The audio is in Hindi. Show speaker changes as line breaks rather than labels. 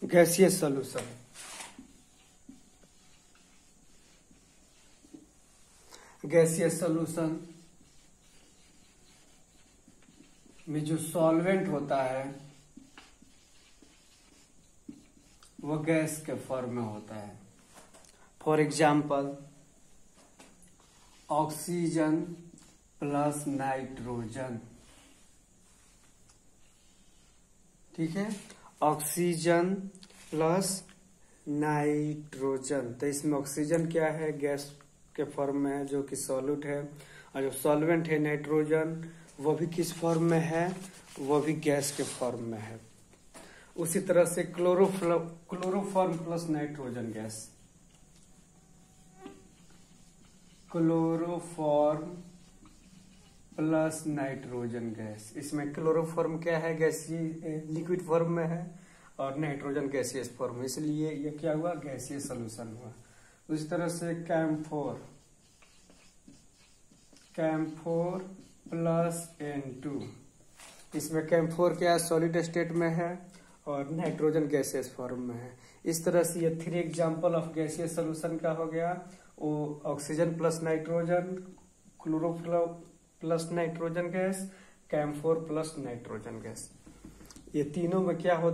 Gaseous solution. गैसियस सॉल्यूशन में जो सॉल्वेंट होता है वो गैस के फॉर्म में होता है। For example oxygen plus nitrogen, ठीक है, ऑक्सीजन प्लस नाइट्रोजन। तो इसमें ऑक्सीजन क्या है, गैस के फॉर्म में है जो कि सॉल्यूट है, और जो सॉल्वेंट है नाइट्रोजन वो भी किस फॉर्म में है, वो भी गैस के फॉर्म में है। उसी तरह से chloroform plus nitrogen gas, chloroform plus nitrogen gas, इसमें क्लोरोफॉर्म क्या है, गैसीय लिक्विड फॉर्म में है, और नाइट्रोजन गैसियस फॉर्म में, इसलिए ये क्या हुआ, गैसियस सॉल्यूशन हुआ। उसी तरह से कैम्फोर प्लस N2, इसमें कैम्फोर क्या है, सॉलिड स्टेट में है और नाइट्रोजन गैसियस फॉर्म में है। इस तरह से ये 3 एग्जाम्पल ऑफ गैसियस सॉल्यूशन का हो गया। वो oxygen plus nitrogen, chloroform plus nitrogen gas, camphor plus nitrogen gas. ये तीनों में क्या होता है,